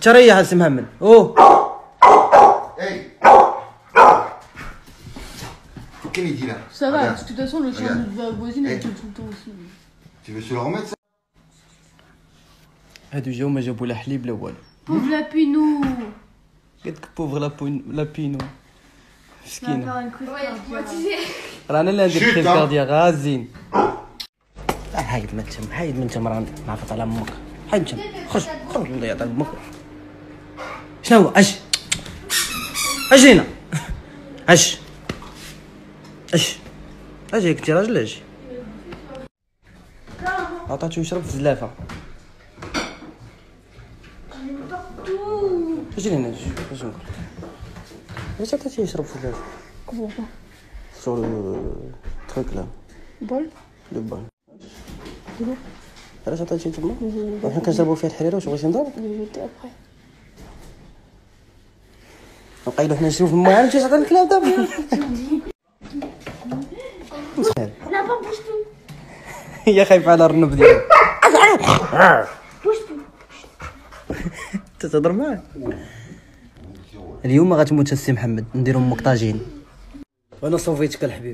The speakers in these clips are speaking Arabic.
تريح السي محمد. اوه Quelle idée là? Ça va, parce que de toute façon, le chien de la voisine, elle gueule tout le temps aussi. Tu veux se le remettre ça? هادو جاو ما جابوا لا حليب لا والو. Pauvre la Pinou. قلت لك بوفغ لا بينو مسكينه. Ouais, رانا اللي ندير كريز كارديا غازين. حايد من تم راه نعرفط على امك. حايد تم خرج نضيع على امك. شنو هو اش هنا اش اجي كنتي راجل اجي عطاتو يشرب في الزلافه. اجي هنا اش نقول واش عطاتي يشرب في الزلافه. sur le truc là le bol علاش عطاتي تما حنا كنشربوا فيها الحريره واش بغيتي نضرب نقيلو حنا نشوفوا الماء علاش تعطي الكلام دابا La pas bouge tout. هي خايفه على الرنب ديالها تتهضر معاه. اليوم غتموت السي محمد نديرو امك طاجين وانا صوفيتك الحبيب.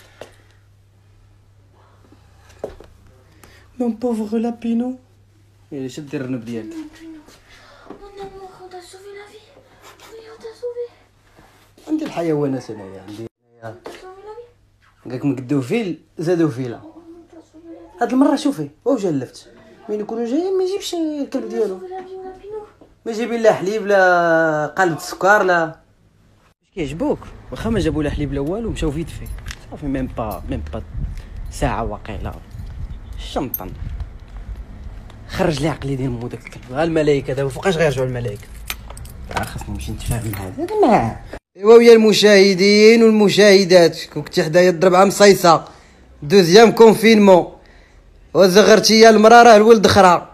مون بوفغ لابينو يا شد دير الرنب ديالك. Mon amour, on t'a sauvé la vie. Oui, on t'a sauvé. عندي الحيوانات انايا عندي On t'a sauvé la vie. قالك مقدو فيل زادو فيلا. هاد المره شوفي واش جلفت مين يكونوا جايين ما يجيبش الكلب ديالو Sauvé la vie, on a Pinou. ما جايبين لا حليب لا قالب السكر لا واش كيعجبوك. واخا ما جابوا لا حليب لا والو مشاو فيت في صافي ميم با ساعه واقيلا الشمطن خرج لي عقلي ديال مو داك الكلب. ها الملائكه دابا فوقاش غيرجعوا الملائكه. خاصني نمشي نتفاهم معاه ايوا ويا المشاهدين والمشاهدات كنتي حدايا الضرب عام صيصه دوزيام كونفينمون وزغرتي يا المراه راه الولد خرا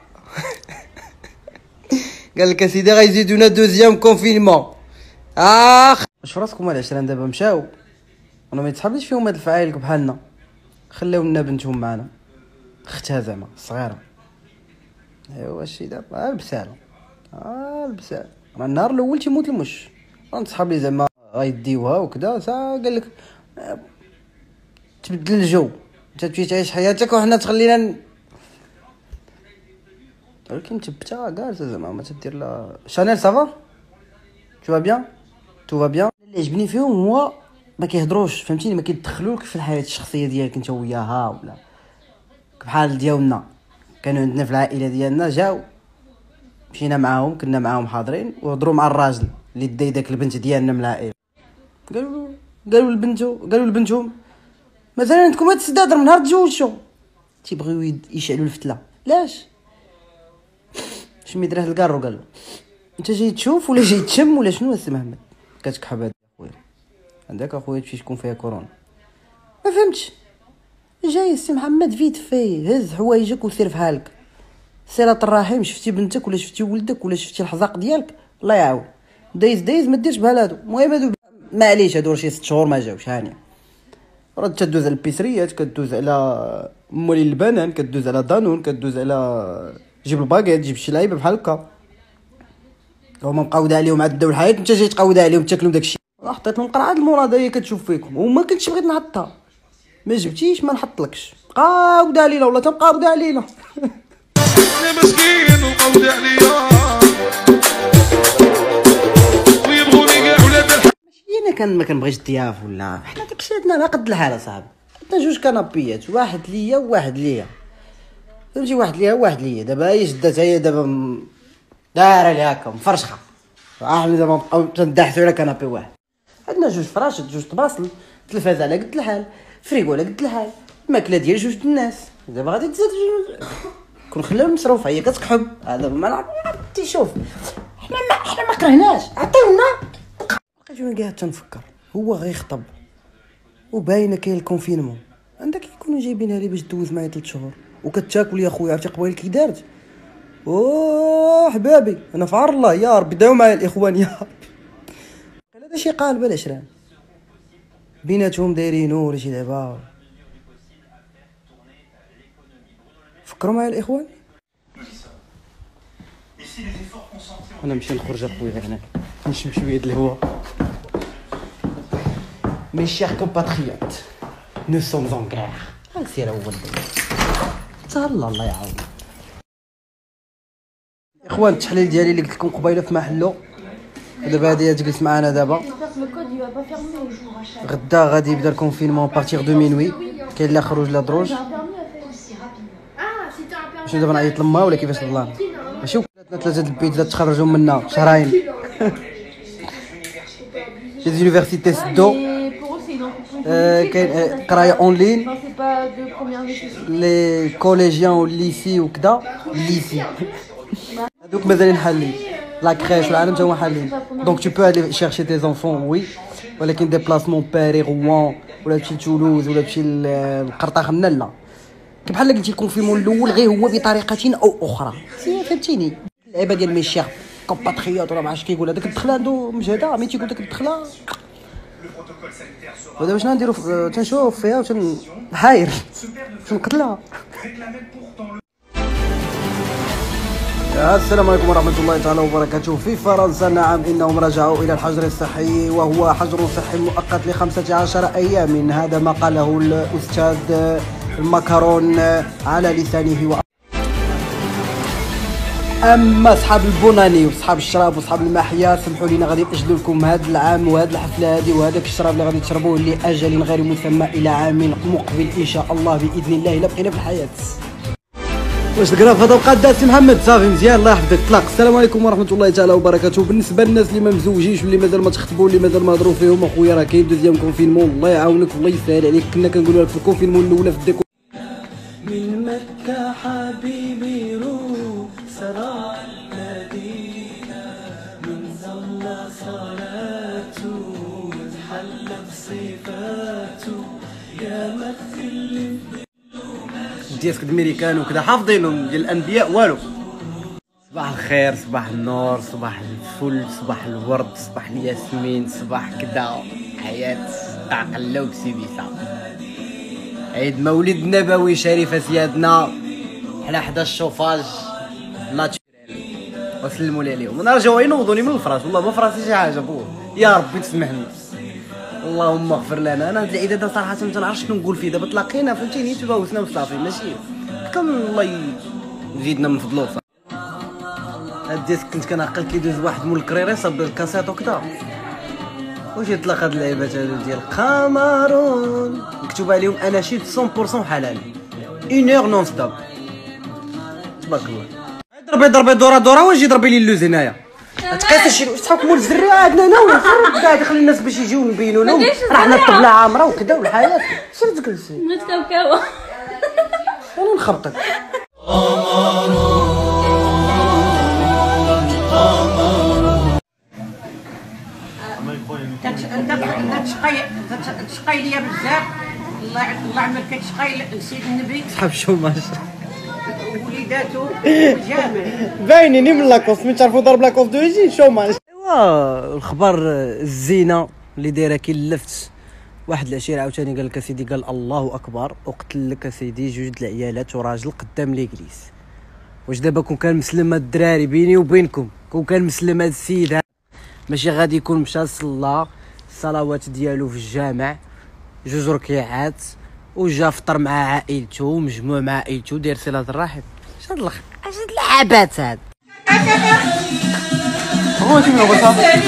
قال لك اسيدي غيزيدونا دوزيام كونفينمون. واش فراسكم العشرين دابا مشاو وانا ما يتحبليش فيهم هاد الفعايل بحالنا. خلاو لنا بنتهم معنا اختها زعما صغيره. ايوا الشي دابا البساله البساله راه النهار الاول تيموت المش. نصحاب لي زعما غيديوها وكذا قال لك تبدل الجو انت تمشي تعيش حياتك وحنا تخلينا ولكن تبتها كارثه زعما ما تدير لا شانيل صافا تو بيان تو با بيان. اللي عجبني فيهم هو ما كيهضروش فهمتيني ما كيدخلوك في الحياه الشخصيه ديالك انت وياها ولا بحال ديالنا كانوا عندنا في العائله ديالنا جاو مشينا معاهم كنا معاهم حاضرين وهضروا مع الراجل اللي داي داك البنت ديالنا من العائله. قالوا لبنتهم مثلا عندكم هاد السداد من نهار تزوجتو تيبغيو يشعلوا الفتله. لاش شمي دراه الكارو قال له انت جاي تشوف ولا جاي تشم ولا شنو السي محمد كتكحب هذا خويا عندك اخويا تمشي تكون فيها كورونا ما فهمتش. جاي السي محمد فيت فيه هز حوايجك وسير في حالك. صله الرحم شفتي بنتك ولا شفتي ولدك ولا شفتي الحزاق ديالك الله يعاون دايز ما ديرش بحال هادو. المهم هادو معليش هادو شي 6 شهور ما جاوش هانيه راه تدوز على البيسريات كدوز على مولي البنان كدوز على دانون كدوز على جيب الباكيت جيب شي لعيبه بحال هكا. هما مقاوده عليهم عاد بداو الحياه انت جاي تقاود عليهم تاكلوا داكشي. حطيت لهم قرعه المراده هي كتشوف فيكم وما كنتش بغيت نحطها ما جبتيش ما نحطلكش. قاود علينا ولا تبقاود علينا انا مسكين وقاود عليا ويبغوني كاع ولاد ماشي انا ما كنبغيش الضياف ولا حنا داكشي عندنا على قد الحال اصاحبي. عندنا جوج كنابيات واحد ليا وواحد ليا فهمتي واحد ليا وواحد ليا. دابا هي شدات هي دابا دايره لي هكا مفرشخه احنا دابا نبقاو تندحثوا على كنابي واحد. عندنا جوج فراشات جوج طباصل تلفاز على قد الحال فريكو على قد الحال الماكله ديال جوج الناس. دابا غادي تزاد كون خلاو المصروف هي كتقحب هذا ما نعرف تيشوف حنا ما كرهناش عطيونا بقيت كاع تنفكر هو غيخطب وباينه كاين الكونفينمون عندك يكونوا جايبينها لي باش دوز معايا 3 شهور وكتاكل يا خويا عرفتي قبيل كي دارت. اوه حبابي انا في عار الله يا ربي داو معايا الاخوان يا ربي. هذا شي قالب العشران بيناتهم دايرينو ولا شي لعبه. فكروا معايا الاخوان انا نمشي نخرج اخويا هنا نشم شويه د الهواء. مي شير كومباتريوت نو سومز اون غير. سير اول تهلا الله يعاون. اخوان التحليل ديالي اللي قلت لكم قبيله في محلو، دابا هادي تجلس معنا دابا. غدا غادي يبدا الكونفينمون بارتيغ دو مينوي، كاين لا خروج لا دروج. شنو دابا نعيط لما ولا كيفاش الله؟ ماشي ولاتنا 3 البيتزا تخرجوا منا شهرين. شي زونيفرسيتي سدو كاين قرايه اونلاين لي كوليجيان والليسي وكذا. الليسي هذوك مازالين حالين، لا كريش والعالم تا هما حالين. دونك تو بو الي شيرشي تي زونفون وي، ولكن ديبلاسمون باري روان ولا تمشي لتولوز ولا تمشي للقرطاخ منا لا. بحال قلتي الكونفينمون الاول غير هو بطريقه او اخرى، فهمتيني. اللعيبه ديال ميشيغ كومباتريوت ولا ما عرفتش كيقول هذاك الدخله عنده مجهده، مي تيقول داك الدخله. ودابا شنو نديرو تنشوف فيها وتنحاير تنقتلها. السلام عليكم ورحمة الله تعالى وبركاته. في فرنسا نعم إنهم رجعوا إلى الحجر الصحي، وهو حجر صحي مؤقت ل15 أيام. هذا ما قاله الأستاذ ماكرون على لسانه. اما صحاب البوناني وصحاب الشراب وصحاب المحيا سمحوا لينا غادي ناجلوا لكم هذا العام وهذه الحفله هذه وهذاك الشراب اللي غادي تشربوه لاجل غير مسمى الى عام مقبل ان شاء الله باذن الله الا بقينا في الحياه. واش تقرا في هذا القاد سي محمد؟ صافي مزيان الله يحفظك طلق. السلام عليكم ورحمه الله تعالى وبركاته. بالنسبه للناس اللي ما مزوجينش واللي مازال ما تخطبوا واللي مازال ما هضروا فيهم، اخويا راه كاين دوزيام كونفينمون. الله يعاونك والله يسهل عليك. كنا كنقولوا لك في الكونفينمون الاولى في الديكور من مكه حبيبي روح سراع المدينه من صلى صلاته وتحلى بصفاته يا مثل ديسك الميريكان وكذا حافظينهم ديال الانبياء والو. صباح الخير، صباح النور، صباح الفل، صباح الورد، صباح الياسمين، صباح كذا حياة تعقلوك سيديسا. عيد مولد نبوي شريف سيادنا حنا حدا الشوفاج ناتشورال وسلموا لي عليهم. انا رجعوا ينوضوني من الفراش والله ما فراسي شي حاجه بو. يا ربي تسمحني اللهم اغفر لنا. انا هاد العيد هذا صراحه ما تنعرفش شنو نقول فيه. دابا تلاقينا فهمتيني تباوسنا وصافي ماشي كان الله يزيدنا من فضلو. هاد الديسك كنت كنعقل كيدوز واحد مول الكريري صاب الكاسيط وكذا وجيت نتلاقى هاد اللعيبات هادو ديال الكاميرون مكتوب عليهم اناشيد 100% حلال 1 اور نون ستوب. تبارك الله. ضربي دورا واش يجي يضرب لي اللوز هنايا. تقيس شي صحابك مول الزريه عندنا هنا ولا قاعد خلي الناس باش يجيو نبينوا لهم راه حنا الطبله عامره وكذا والحياه. شنو تجلسي؟ بغيت كاوكاو. انا نخبطك. تشقي ليا بزاف. الله عمرك كتشقي لسيد النبي صحاب الشوماج وليداتو جامع باينيني من لاكوست من تعرفوا ضرب لاكوست دو يجي شوماج. ايوا الخبر الزينه اللي دايره كي لفت واحد العشير عاوتاني قال لك اسيدي قال الله اكبر وقتل لك اسيدي جوج العيالات وراجل قدام ليكليز. واش دابا كون كان مسلم هاد الدراري بيني وبينكم كون كان مسلم هاد السيد ماشي غادي يكون مشى صلى الصلوات ديالو في الجامع جوج ركيعات وجا فطر مع عائلته مجموع مع عائلته داير صله الرحم. اش هاد اللعابات هاد هو شنو هو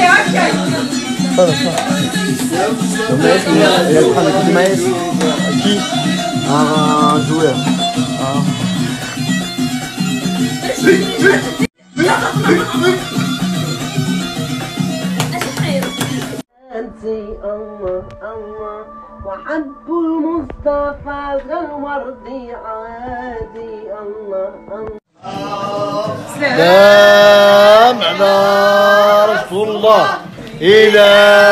أنتي الله الله وحب المصطفى الوردي عادي الله الله. سلام على رسول الله إلى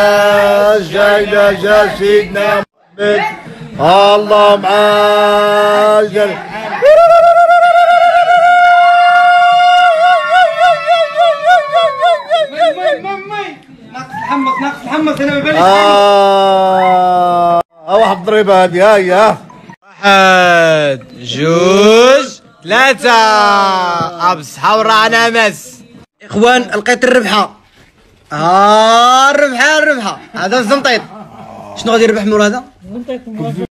جاي سيدنا محمد الله معاه ناقص الحمص انا ما باليش. واحد الضريبه هذه هيا. واحد جوج ثلاثة. بالصحة والراحة نامس. اخوان لقيت الربحه. الربحه هذا الزنطيط. شنو غادي يربح مور هذا؟